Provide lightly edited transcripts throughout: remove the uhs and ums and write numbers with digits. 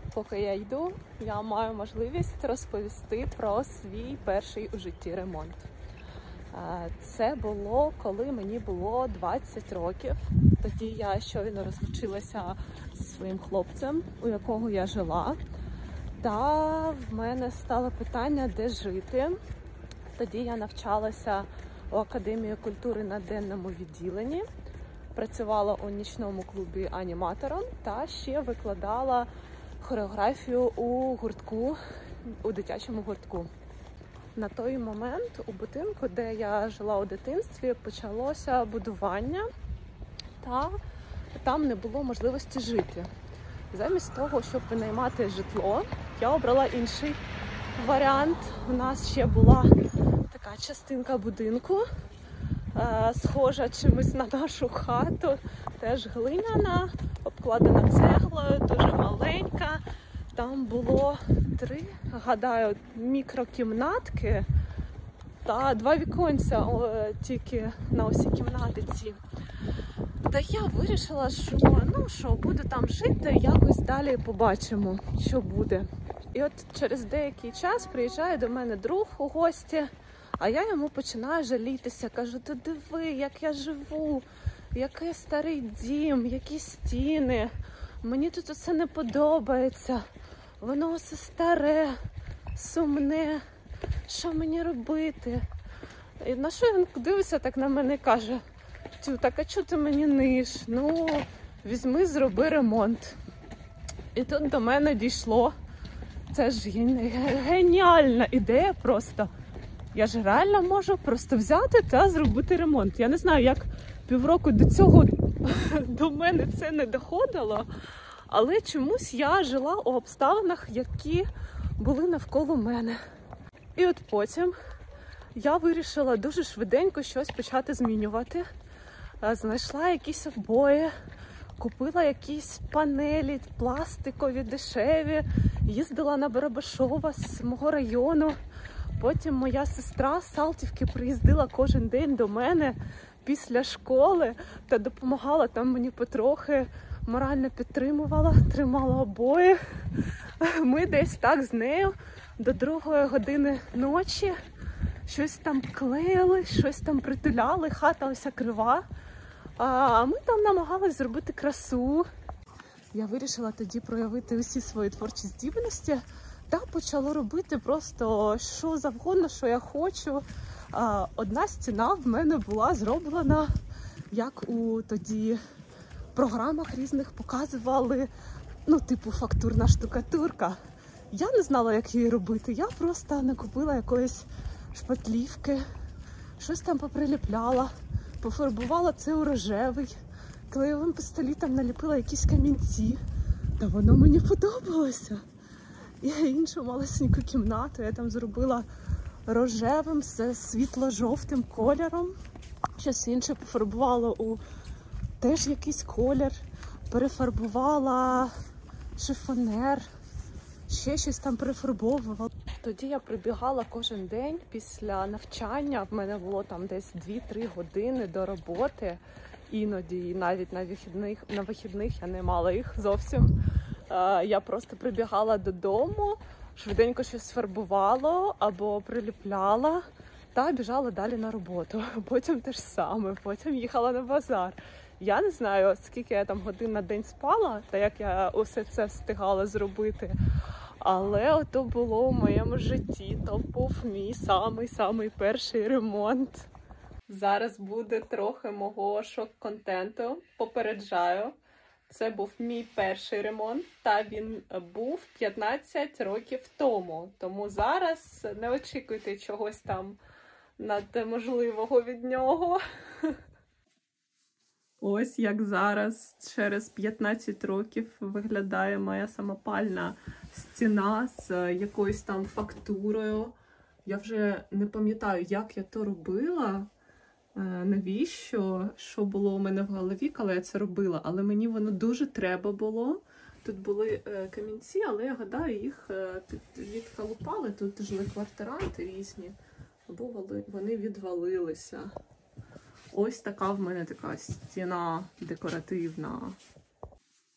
поки я йду, я маю можливість розповісти про свій перший у житті ремонт. Це було, коли мені було 20 років. Тоді я щойно розлучилася зі своїм хлопцем, у якого я жила. Та в мене стало питання, де жити. Тоді я навчалася у Академії культури на денному відділенні. Працювала у нічному клубі аніматором та ще викладала хореографію у гуртку, у дитячому гуртку. На той момент у будинку, де я жила у дитинстві, почалося будування, та там не було можливості жити. Замість того, щоб винаймати житло, я обрала інший варіант. У нас ще була така частинка будинку, схожа чимось на нашу хату, теж глиняна, обкладена цеглою, дуже маленька. Там було 3, гадаю, мікрокімнатки та 2 віконця тільки на усі кімнати ці. Та я вирішила, що буду там жити, якось далі побачимо, що буде. І от через деякий час приїжджає до мене друг у гості, а я йому починаю жалітися. Кажу, ти диви, як я живу, який старий дім, які стіни. Мені тут усе не подобається. Воно усе старе, сумне. Що мені робити? І на що він дивиться так на мене і каже, так а чого ти мені ниш? Візьми, зроби ремонт. І тут до мене дійшло. Це ж геніальна ідея просто. Я ж реально можу просто взяти та зробити ремонт. Я не знаю, як півроку до цього до мене це не доходило, але чомусь я жила у обставинах, які були навколо мене. І от потім я вирішила дуже швиденько щось почати змінювати. Знайшла якісь обої, купила якісь панелі пластикові, дешеві, їздила на Барабашова з мого району. Потім моя сестра з Салтівки приїздила кожен день до мене після школи та допомагала там мені потрохи, морально підтримувала, тримала обої. Ми десь так з нею до 2 години ночі щось там клеїли, щось там притуляли, хата ось крива. А ми там намагались зробити красу. Я вирішила тоді проявити усі свої творчі здібності та почала робити просто що завгодно, що я хочу. Одна стіна в мене була зроблена, як у тоді програмах різних показували, типу фактурна штукатурка. Я не знала, як її робити, я просто накупила якоїсь шпатлівки, щось там поприліпляла, пофарбувала це у рожевий, клеєвим пістолетом наліпила якісь камінці, та воно мені подобалося. І іншу малесеньку кімнату я там зробила рожевим з світло-жовтим кольором. Щось інше пофарбувала у теж якийсь колір, перефарбувала шифонер, ще щось там перефарбовувала. Тоді я прибігала кожен день після навчання. В мене було там десь 2-3 години до роботи. Іноді, навіть на вихідних я не мала їх зовсім. Я просто прибігала додому, швиденько щось фарбувала або приліпляла та біжала далі на роботу. Потім те ж саме, потім їхала на базар. Я не знаю, скільки я там годин на день спала, та як я усе це встигала зробити. Але ото було в моєму житті, то був мій самий перший ремонт. Зараз буде трохи мого шок-контенту, попереджаю. Це був мій перший ремонт, та він був 15 років тому. Тому зараз не очікуйте чогось там надможливого від нього. Ось як зараз, через 15 років, виглядає моя самопальна стіна з якоюсь там фактурою. Я вже не пам'ятаю, як я то робила, навіщо, що було у мене в голові, коли я це робила. Але мені воно дуже треба було. Тут були камінці, але я гадаю, їх відколупали. Тут жили квартиранти різні, або вони відвалилися. Ось така в мене така стіна декоративна.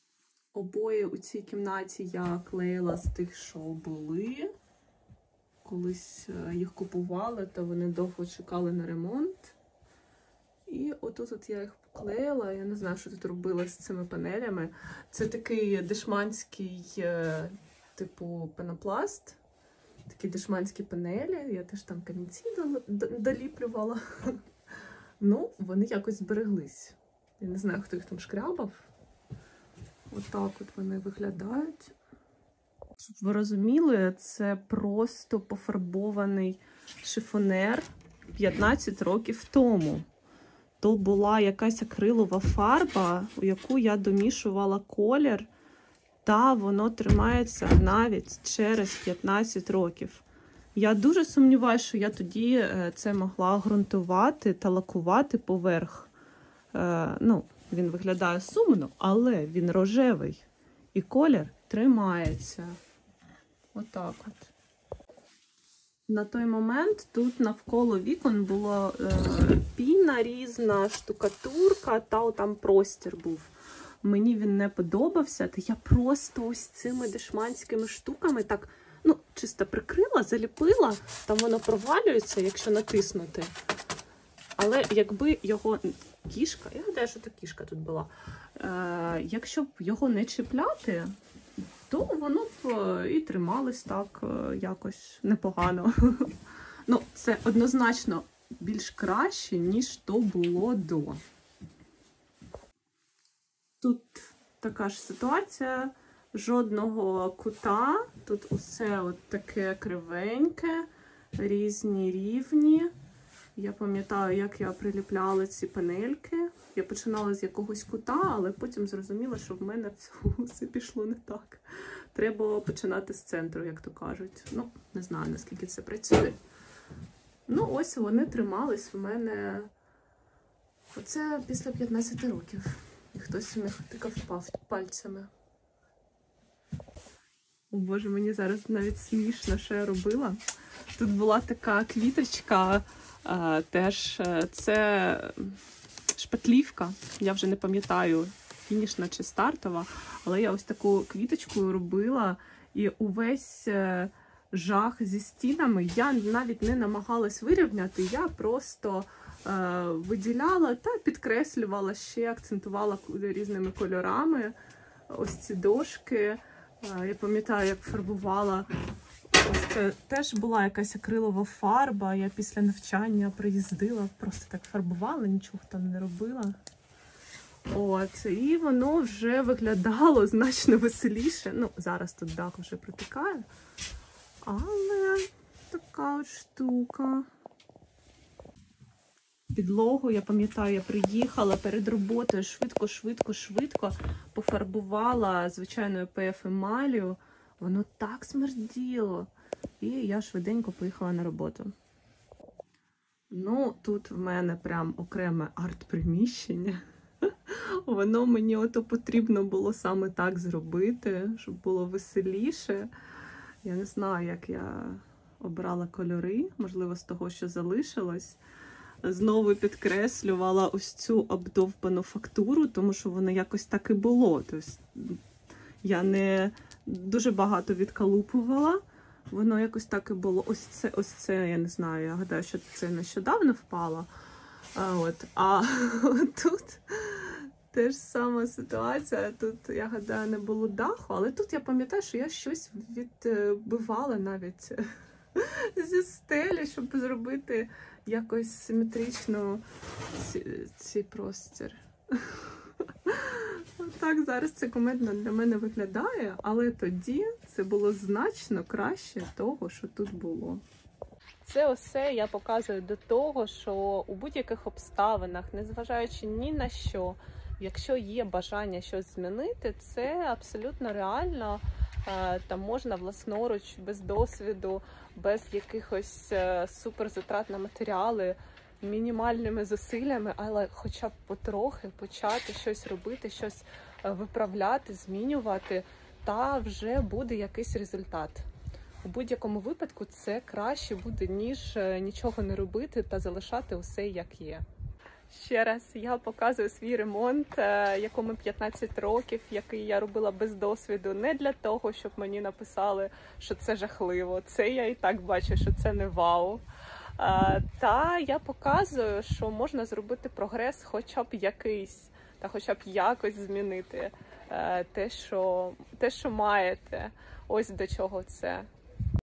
Обої у цій кімнаті я клеїла з тих, що були. Колись їх купували, то вони довго чекали на ремонт. І отут я їх поклеїла. Я не знаю, що тут робила з цими панелями. Це такий дешманський, типу, пенопласт. Такі дешманські панелі. Я теж там камінці доліплювала. Ну, вони якось збереглись. Я не знаю, хто їх там шкрябав. Отак от вони виглядають. Щоб ви розуміли, це просто пофарбований шифонер 15 років тому. То була якась акрилова фарба, у яку я домішувала колір, та воно тримається навіть через 15 років. Я дуже сумніваюся, що я тоді це могла ґрунтувати та лакувати поверх. Ну, він виглядає сумно, але він рожевий. І колір тримається. Отак от. На той момент тут навколо вікон була піна різна, штукатурка, та там простір був. Мені він не подобався, то я просто ось цими дешманськими штуками так, ну, чисто прикрила, заліпила, там воно провалюється, якщо натиснути. Але якби його кішка, я гадаю, що це кішка тут була, якщо б його не чіпляти, то воно б і трималось так якось непогано. Ну, це однозначно більш краще, ніж то було до. Тут така ж ситуація, жодного кута, тут усе от таке кривеньке, різні рівні. Я пам'ятаю, як я приліпляла ці панельки. Я починала з якогось кута, але потім зрозуміла, що в мене все пішло не так. Треба починати з центру, як то кажуть. Ну, не знаю, наскільки це працює. Ну, ось вони тримались в мене. Оце після 15 років. І хтось у них тикав пальцями. О Боже, мені зараз навіть смішно, що я робила. Тут була така квіточка, теж це шпатлівка, я вже не пам'ятаю, фінішна чи стартова, але я ось таку квіточку робила, і увесь жах зі стінами я навіть не намагалась вирівняти, я просто виділяла та підкреслювала ще, акцентувала різними кольорами ось ці дошки. Я пам'ятаю, як фарбувала. Ось це теж була якась акрилова фарба. Я після навчання приїздила, просто так фарбувала, нічого там не робила. От, і воно вже виглядало значно веселіше. Ну, зараз тут дах вже протікає. Але така от штука. Підлогу, я пам'ятаю, я приїхала перед роботою швидко пофарбувала звичайною ПФ-емаллю. Воно так смерділо. І я швиденько поїхала на роботу. Ну, тут в мене прям окреме арт-приміщення. Воно мені ото потрібно було саме так зробити, щоб було веселіше. Я не знаю, як я обрала кольори, можливо, з того, що залишилось. Знову підкреслювала ось цю обдовбану фактуру, тому що воно якось так і було. Тобто я не дуже багато відкалупувала, воно якось так і було. Ось це, я не знаю, я гадаю, що це нещодавно впало. А тут теж сама ситуація. Тут, я гадаю, не було даху, але тут я пам'ятаю, що я щось відбивала навіть зі стелі, щоб зробити якось симетрично цей простір. Так, зараз це кумедно для мене виглядає, але тоді це було значно краще того, що тут було. Це усе я показую до того, що у будь-яких обставинах, незважаючи ні на що, якщо є бажання щось змінити, це абсолютно реально. Там можна власноруч, без досвіду, без якихось суперзатрат на матеріали, мінімальними зусиллями, але хоча б потрохи почати щось робити, щось виправляти, змінювати, та вже буде якийсь результат. У будь-якому випадку це краще буде, ніж нічого не робити та залишати усе як є. Ще раз я показую свій ремонт, якому 15 років, який я робила без досвіду, не для того, щоб мені написали, що це жахливо. Це я і так бачу, що це не вау. Та я показую, що можна зробити прогрес хоча б якийсь, та хоча б якось змінити те, що маєте. Ось до чого це.